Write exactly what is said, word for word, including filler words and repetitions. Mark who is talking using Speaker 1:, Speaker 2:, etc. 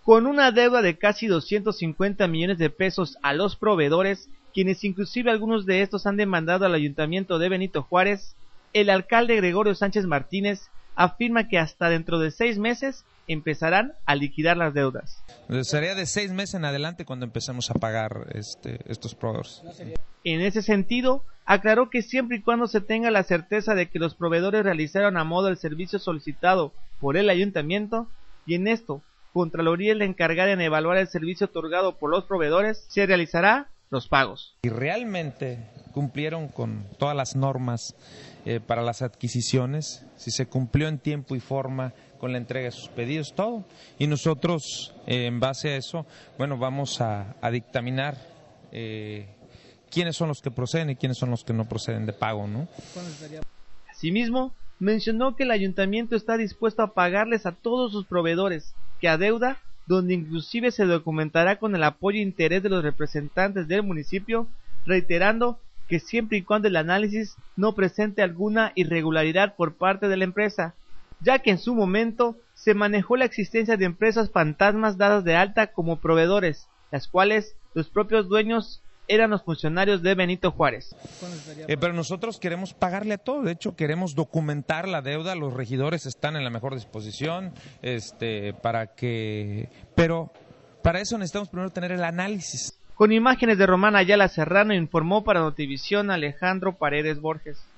Speaker 1: con una deuda de casi doscientos cincuenta millones de pesos a los proveedores, quienes inclusive algunos de estos han demandado al Ayuntamiento de Benito Juárez. El alcalde Gregorio Sánchez Martínez afirma que hasta dentro de seis meses empezarán a liquidar las deudas.
Speaker 2: Sería de seis meses en adelante cuando empecemos a pagar este, estos proveedores.
Speaker 1: En ese sentido, aclaró que siempre y cuando se tenga la certeza de que los proveedores realizaron a modo el servicio solicitado por el ayuntamiento, y en esto, Contraloría es la encargada en evaluar el servicio otorgado por los proveedores, se realizará los pagos.
Speaker 2: Y realmente cumplieron con todas las normas eh, para las adquisiciones, si se cumplió en tiempo y forma con la entrega de sus pedidos, todo. Y nosotros, eh, en base a eso, bueno, vamos a, a dictaminar eh, quiénes son los que proceden y quiénes son los que no proceden de pago, ¿no?
Speaker 1: Asimismo, mencionó que el ayuntamiento está dispuesto a pagarles a todos sus proveedores que adeuda, donde inclusive se documentará con el apoyo e interés de los representantes del municipio, reiterando que siempre y cuando el análisis no presente alguna irregularidad por parte de la empresa, ya que en su momento se manejó la existencia de empresas fantasmas dadas de alta como proveedores, las cuales los propios dueños eran los funcionarios de Benito Juárez.
Speaker 2: Eh, pero nosotros queremos pagarle a todo, de hecho queremos documentar la deuda, los regidores están en la mejor disposición, este, para que, pero para eso necesitamos primero tener el análisis.
Speaker 1: Con imágenes de Román Ayala Serrano informó para Notivisión Alejandro Paredes Borges.